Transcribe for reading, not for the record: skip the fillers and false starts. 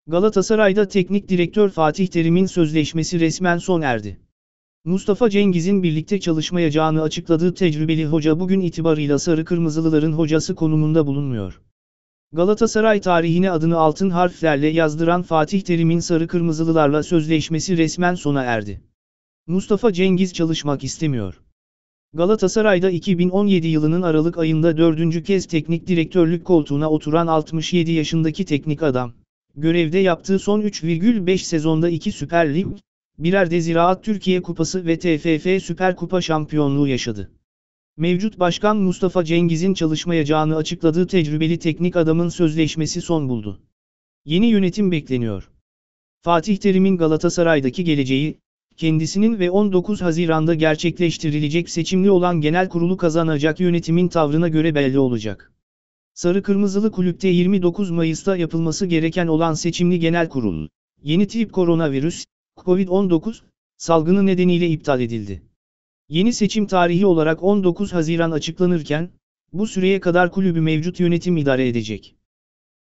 Galatasaray'da teknik direktör Fatih Terim'in sözleşmesi resmen sona erdi. Mustafa Cengiz'in birlikte çalışmayacağını açıkladığı tecrübeli hoca bugün itibarıyla Sarı Kırmızılıların hocası konumunda bulunmuyor. Galatasaray tarihine adını altın harflerle yazdıran Fatih Terim'in Sarı Kırmızılılarla sözleşmesi resmen sona erdi. Mustafa Cengiz çalışmak istemiyor. Galatasaray'da 2017 yılının Aralık ayında 4. kez teknik direktörlük koltuğuna oturan 67 yaşındaki teknik adam, görevde yaptığı son 3,5 sezonda 2 Süper Lig, birer de Ziraat Türkiye Kupası ve TFF Süper Kupa şampiyonluğu yaşadı. Mevcut başkan Mustafa Cengiz'in çalışmayacağını açıkladığı tecrübeli teknik adamın sözleşmesi son buldu. Yeni yönetim bekleniyor. Fatih Terim'in Galatasaray'daki geleceği, kendisinin ve 19 Haziran'da gerçekleştirilecek seçimli olan genel kurulu kazanacak yönetimin tavrına göre belli olacak. Sarı Kırmızılı Kulüpte 29 Mayıs'ta yapılması gereken olan seçimli genel kurul, yeni tip koronavirüs, Covid-19, salgını nedeniyle iptal edildi. Yeni seçim tarihi olarak 19 Haziran açıklanırken, bu süreye kadar kulübü mevcut yönetim idare edecek.